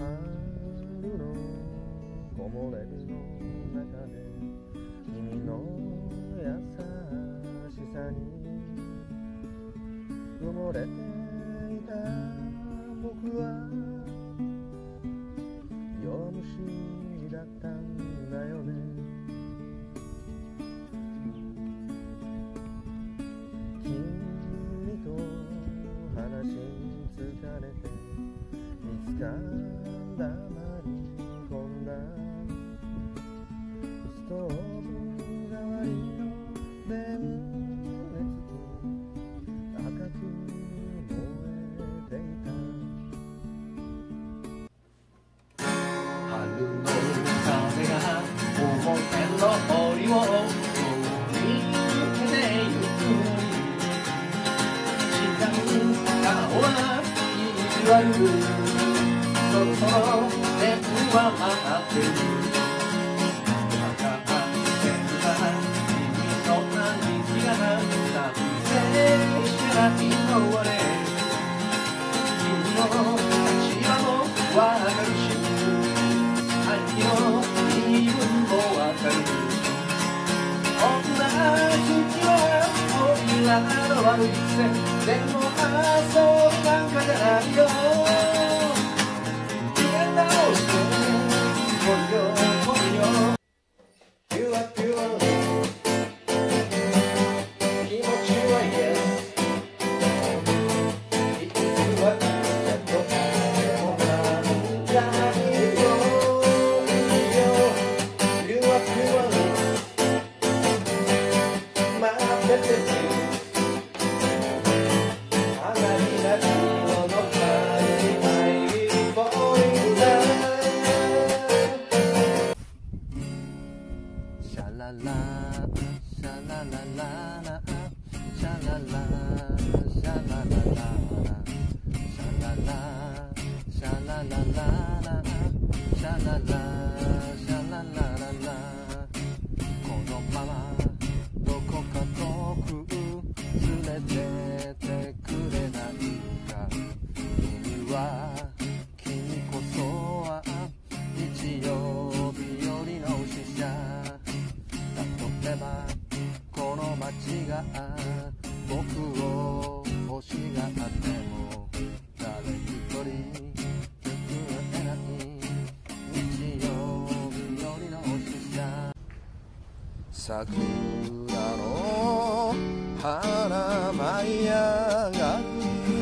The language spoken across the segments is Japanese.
春の木漏れ日の中で君の優しさに埋もれていた僕は弱虫だったんだよね。君と話し疲れて見つかんだまり込んだストーブ代わりの電熱器赤く燃えていた。 春の風が表の檻を通り抜けてゆくのに時間顔は意地悪そろそろ電話待ってる分かってるさ君の兄貴が賛成してないのはね君の立場もわかるし兄貴の言い分もわかる女好きはおいらの悪い癖でもそうなんかじゃないよ逃げ直して来いよ来いよピュアピュア気持ちは Yes いつは君だとでもなんじゃないよピュアピュア待っててシャララシャララララシャララシャララララシャララシャララララシャララシャララララこのままどこか遠く連れてってくれないか君は君こそは日曜日よりの使者例えばこの街が僕を欲しがっても誰一人救えない日曜日よりの使者桜の花舞い上がる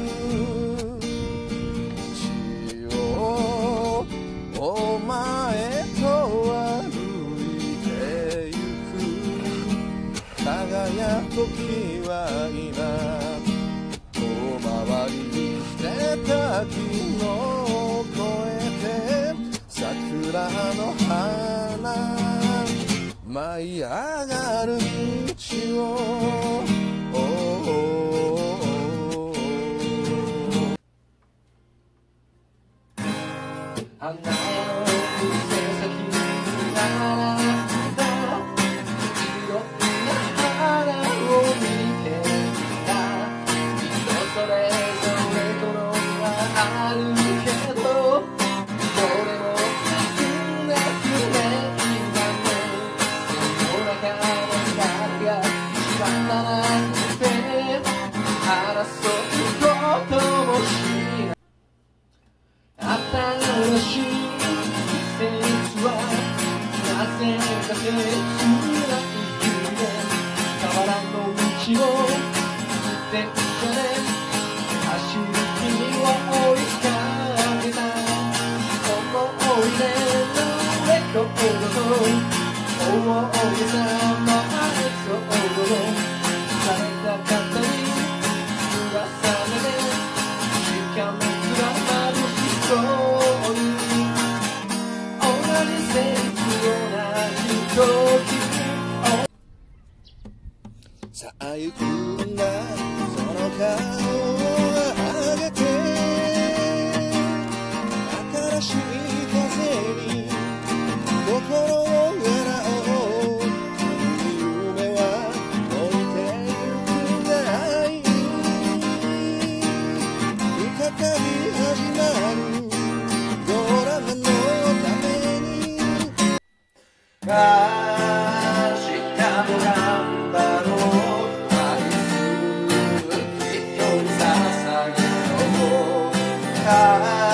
道をお前と歩いてゆく輝く時は今遠回りしてた昨日を越えて桜の花舞い上がる道を花の店先に並んだいろんな花を見てきた人それぞれとのがあるけどどれも少なくないんだね世の中の誰が一番だなんて争うこともしない新しい季節はなぜか切ない日で河原の道を自転車で走る君を追いかけた思い出のレコードと大げさなエピソードをされた方に噂でしかめくらまぶしそうに同じセリフ同じ時さあ行くんだその顔を上げて新しい風に心を洗おう夢は置いてゆくない再び始まるドラか